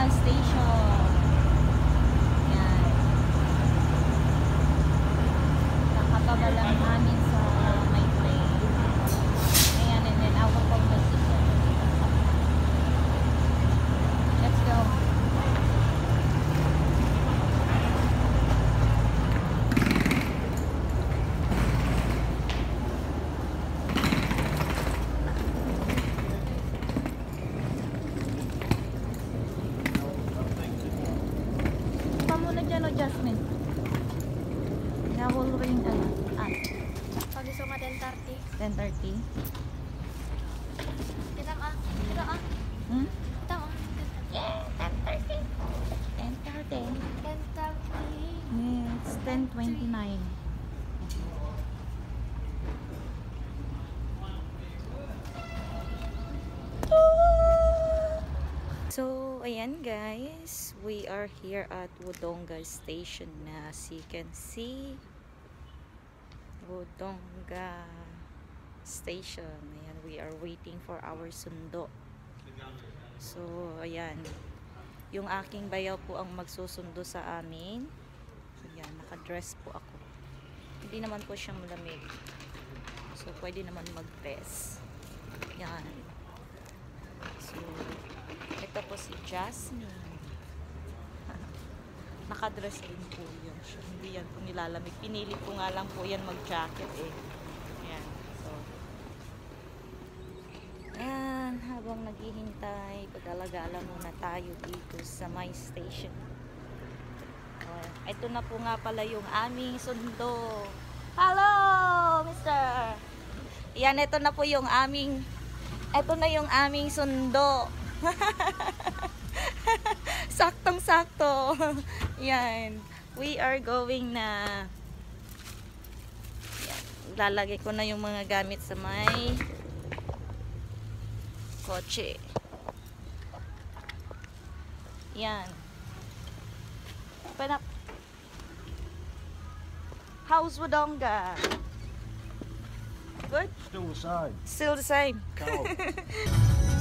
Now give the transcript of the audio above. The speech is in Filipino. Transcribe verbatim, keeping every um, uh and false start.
Wudonga Station. Yan. Kakababa lang namin sa may plane. Ayan, and then our conversation. Let's go. Jasmine. Nawal ring ano? Ah. Pag gusto ka ten thirty. ten thirty. Kita ka. Kita ka. Hmm? Kita ka. Yeah, ten thirty. ten thirty. ten thirty. Yeah, it's ten twenty-nine. So, ayan guys, we are here at Wudonga Station na, as you can see, Wudonga Station. Ayan, we are waiting for our sundo. So, ayan, yung aking bayaw po ang magsusundo sa amin. Ayan, nakadress po ako. Hindi naman po siya malamig. So, pwede naman mag-dress. Ayan. So, ito po si Jasmine. Nakadress din po yan siya. Hindi yan po nilalamig. Pinili ko nga lang po yan mag-jacket eh. Ayan. So, ayan. Habang naghihintay, pag-alagala muna tayo dito sa my station. Uh, ito na po nga pala yung aming sundo. Hello, mister! Ayan, ito na po yung aming ito na yung aming sundo. Saktong-sakto. Yan. We are going na. Yan. Lalagay ko na yung mga gamit sa may kotse. Yan. Open up. How's Wudonga? Good? Still the same. Still the same. Cold.